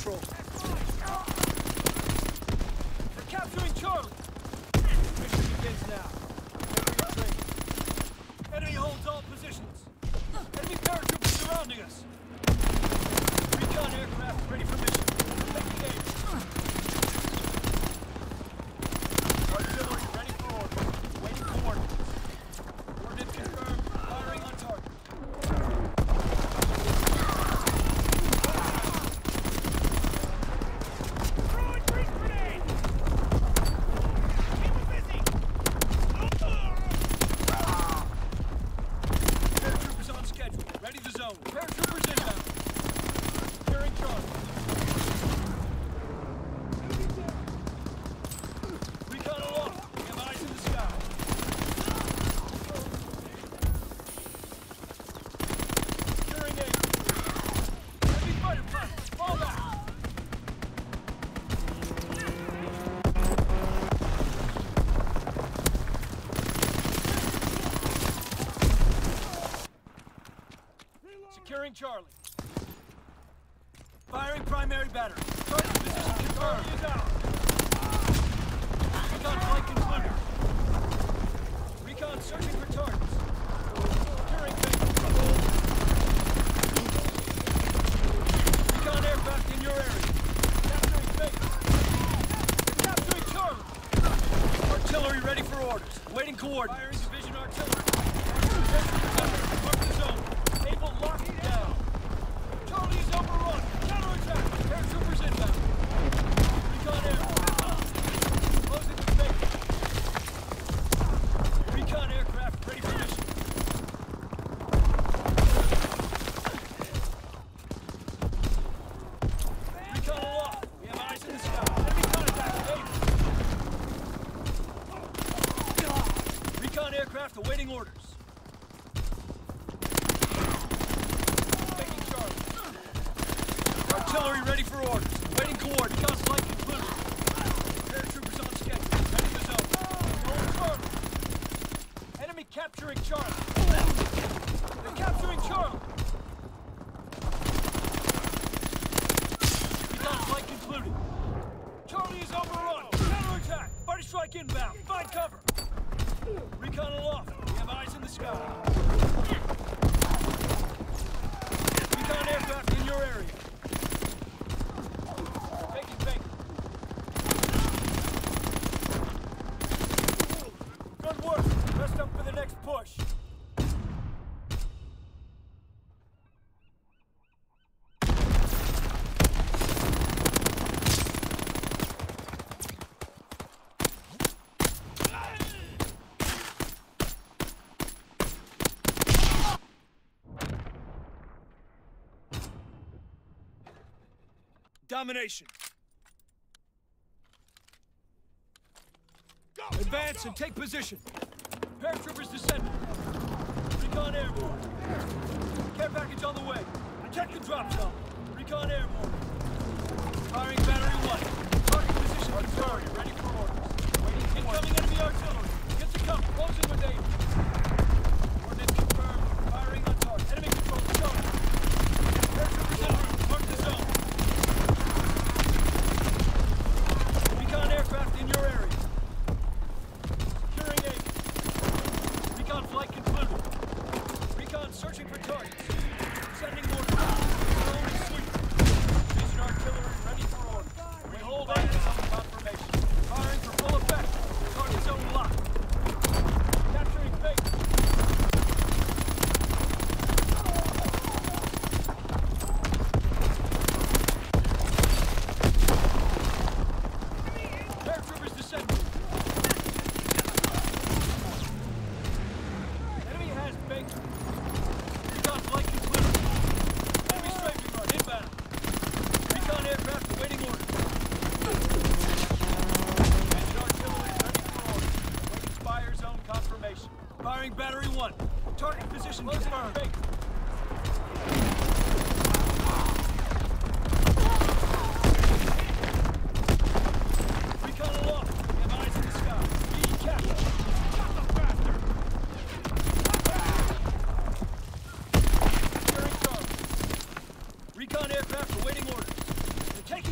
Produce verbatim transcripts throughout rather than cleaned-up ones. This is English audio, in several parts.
control. We're capturing Charlie. Mission begins now. Prepare your training. Enemy holds all positions. Enemy paratroopers surrounding us. Recon aircraft ready for mission. Taking aim. Artillery ready for orders. Waiting coordinates. Coordinates confirmed. Firing on target. Securing Charlie. Firing primary battery. Target position confirmed. Charlie is out. Recon flight concluded. Recon searching for targets. Securing base. Recon aircraft in your area. Capturing base. They're capturing Charlie. Artillery ready for orders. Waiting coordinates. Firing division artillery. Mark the zone. Able locked down. Charlie is overrun. Counterattack. Paratroopers inbound. Recon air. Closing the base. Recon aircraft ready for mission. Recon aloft. We have eyes in the sky. Enemy contact. Able. Recon aircraft awaiting orders. Artillery ready for orders. Waiting coordinates. Recon flight concluded. Paratroopers on schedule. Ready to zone. Hold Charlie. Enemy capturing Charlie. They're capturing Charlie. Recon flight concluded. Charlie is overrun. Counterattack. Fighter strike inbound. Find cover. Recon aloft. We have eyes in the sky. Recon aircraft in your area. Rest up for the next push. Domination. Go, Advance go, go. And take position. Paratroopers descending. Recon airborne. Care package on the way. Check the drop zone. Recon airborne. Firing battery one. Target position artillery ready for orders. Waiting incoming enemy artillery. Get to cover. Closing with aim. Coordinates confirmed. Firing on target. Enemy control zone. Paratroopers en route. Mark the zone. Recon aircraft in your area. Securing aim. Recon flight concluded. Recon searching for targets. Sending orders. Drone is sweep. Division artillery ready for orders. We hold on to some confirmation. Firing for full effect. Target zone locked. Capturing base. Paratroopers descending. Recon flight concluded. Enemy strafing run inbound. Recon aircraft awaiting orders. Engine artillery ready for orders. Waiting fire zone confirmation. Firing battery one. Target position confirmed. Recon aloft. We have eyes in the sky. Be captured. Shot the bastard. Recon aircraft awaiting orders. They're taking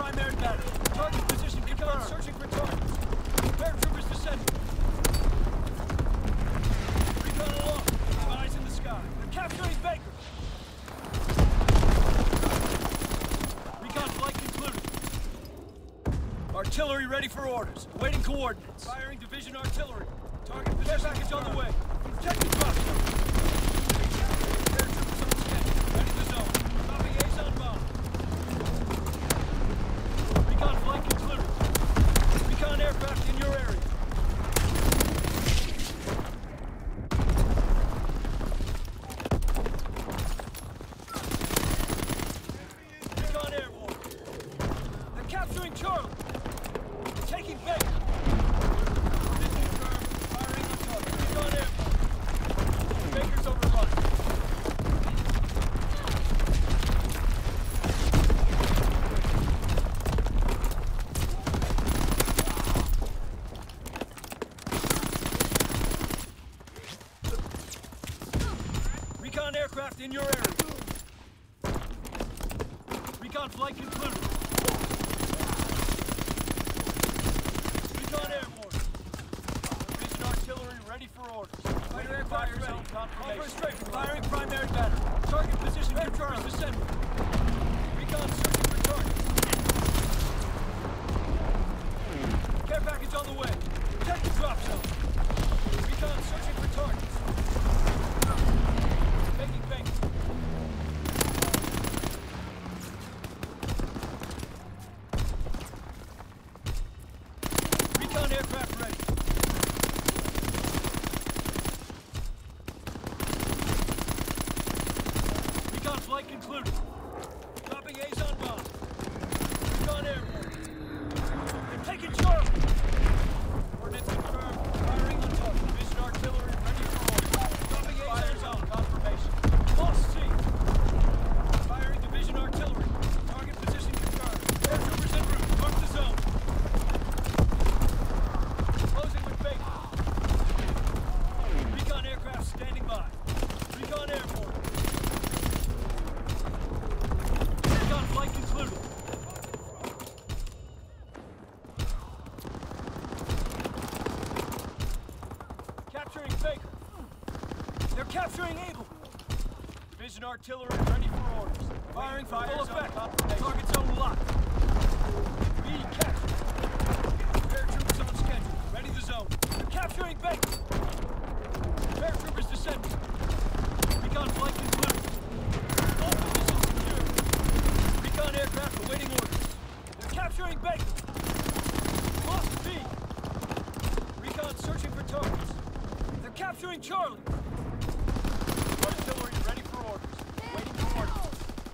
primary battery. Target position confirmed. Searching for targets. Paratroopers descending. Recon aloft. Eyes in the sky. They're capturing Baker. Recon flight concluded. Artillery ready for orders. Waiting coordinates. Firing division artillery. Target position package on the way. Check the drop zone. Paratroopers on schedule. Ready the zone. Dropping A's on bomb. Recon flight concluded. Recon aircraft in your area. Recon airborne. They're capturing Charlie. Taking Baker. Confirmed. Firing on target. Recon airborne. Baker's overrun. Recon aircraft in your area. Recon flight concluded. Recon airborne. Division artillery ready for orders. Fighter aircraft ready. Confirmation. Straight. Firing primary battery. Target position confirmed. Descending. Recon searching for targets. Care package on the way. Check the drop zone. Recon searching for targets. Making bank. Recon aircraft ready. Recon flight concluded. Dropping A's on bomb. Recon airborne. They're taking Charlie. Ordnance confirmed. Firing on target. Division artillery ready for orders. Dropping A's on zone. Confirmation. Lost C. Firing division artillery. Target position confirmed. Paratroopers en route. Mark the zone. Closing with Baker. Recon aircraft standing by. Recon airborne. Recon flight concluded. Capturing Baker. They're capturing Able. Division artillery ready for orders. Firing for full effect. Target zone locked. B captured. Paratroopers on schedule. Ready the zone. They're capturing Baker. Paratroopers descending. Recon flight concluded. All positions secured. Recon aircraft awaiting orders. They're capturing Baker. Lost B. Recon searching for targets. They're capturing Charlie. Artillery ready for orders. Waiting for orders.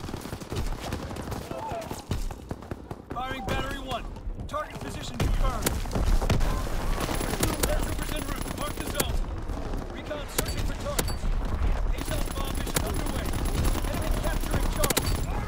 Firing battery one. Target position confirmed. Paratroopers en route. Mark the zone. Recon searching for targets. A's on bomb mission underway. Enemy capturing Charlie.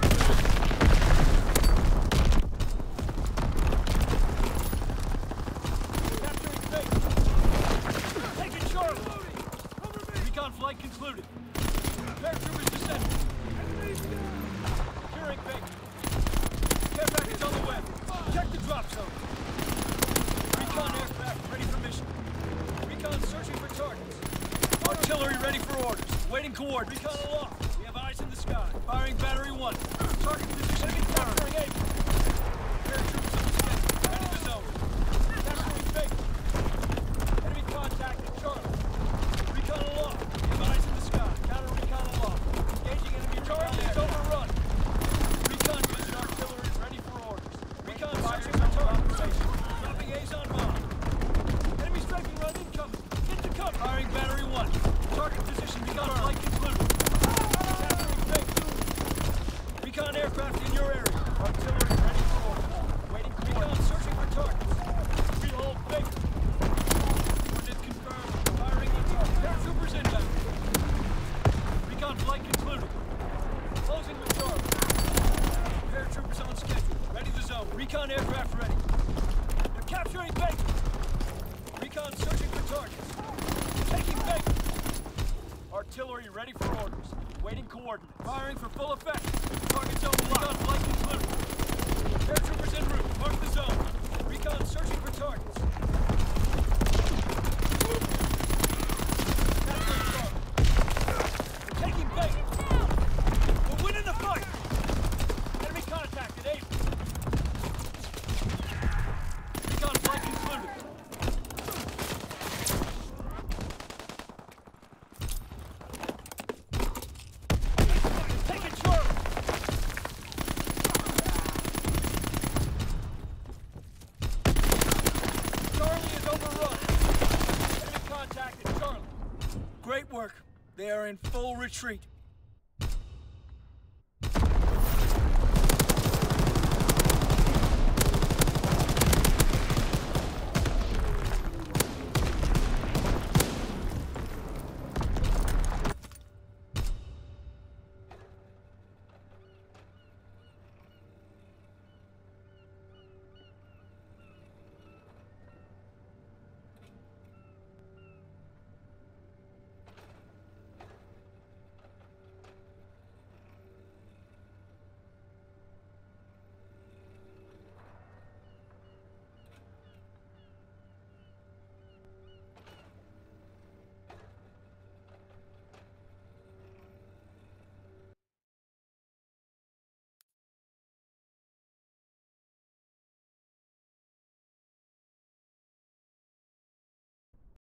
Capturing Baker. Taking Charlie. Recon flight concluded. Paratroopers descending. Securing Baker. Care package on the way. Check the drop zone. Recon aircraft ready for mission. Recon searching for targets. Artillery ready for orders. Waiting coordinates. Recon aloft. We have eyes in the sky. Firing battery one. Target position confirmed. Capturing Able. Paratroopers on the schedule. Ready the zone. Capturing Baker. Enemy contact at Charlie. Recon aloft. We have eyes in the sky. Counter recon aloft. Engaging enemy Charlie is overrun. Recon division artillery ready for orders. Recon searching for targets. Dropping A's on bomb. Enemy strafing run incoming. Into cover. Firing battery one. Target position recon flight concluded. Capturing Baker. Recon aircraft in your area. Artillery ready for orders. Waiting recon searching for targets. We hold Baker. Ordnance confirmed. Firing on target. Paratroopers inbound. Recon flight concluded. Closing with Charlie. Paratroopers on schedule. Ready the zone. Recon aircraft ready. They're capturing Baker. Recon searching for targets. Taking Baker. Artillery ready for orders. Waiting coordinates. Firing for full effect. Target zone locked. Recon flight concluded. Paratroopers en route. Mark the zone. Recon searching for targets. We're taking bait. We're winning the fight. Enemy contact at eight. Recon flight concluded. Taking Charlie. Charlie is overrun. Enemy contact at Charlie. Great work. They are in full retreat.